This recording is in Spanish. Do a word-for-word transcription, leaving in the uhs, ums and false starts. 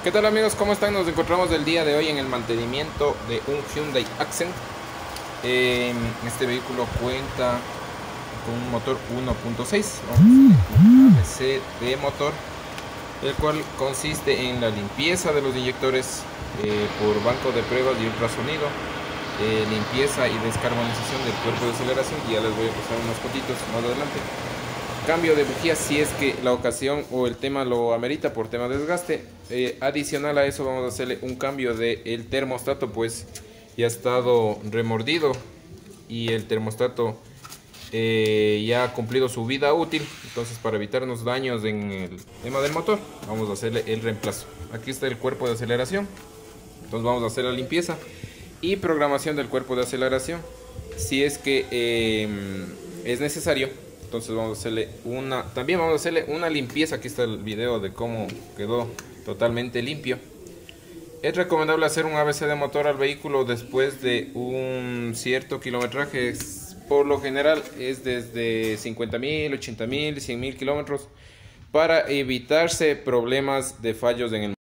¿Qué tal amigos? ¿Cómo están? Nos encontramos el día de hoy en el mantenimiento de un Hyundai Accent. Eh, este vehículo cuenta con un motor uno punto seis, un A B C de motor, el cual consiste en la limpieza de los inyectores eh, por banco de pruebas y ultrasonido, eh, limpieza y descarbonización del cuerpo de aceleración, y ya les voy a pasar unos fotitos más adelante. Cambio de bujía si es que la ocasión o el tema lo amerita por tema de desgaste. Eh, adicional a eso vamos a hacerle un cambio del de termostato, pues ya ha estado remordido y el termostato eh, ya ha cumplido su vida útil. Entonces, para evitarnos daños en el tema del motor, vamos a hacerle el reemplazo. Aquí está el cuerpo de aceleración, entonces vamos a hacer la limpieza y programación del cuerpo de aceleración si es que eh, es necesario. Entonces vamos a hacerle una, también vamos a hacerle una limpieza. Aquí está el video de cómo quedó totalmente limpio. Es recomendable hacer un A B C de motor al vehículo después de un cierto kilometraje. Por lo general es desde cincuenta mil, ochenta mil, cien mil kilómetros, para evitarse problemas de fallos en el